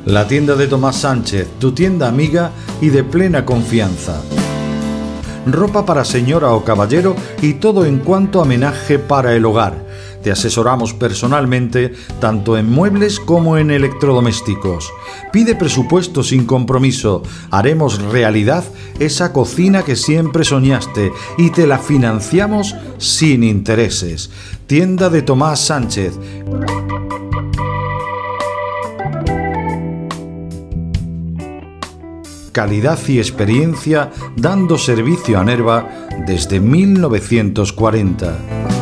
La tienda de Tomás Sánchez, tu tienda amiga y de plena confianza. Ropa para señora o caballero y todo en cuanto a menaje para el hogar. Te asesoramos personalmente tanto en muebles como en electrodomésticos. Pide presupuesto sin compromiso. Haremos realidad esa cocina que siempre soñaste y te la financiamos sin intereses. Tienda de Tomás Sánchez. Calidad y experiencia dando servicio a Nerva desde 1940.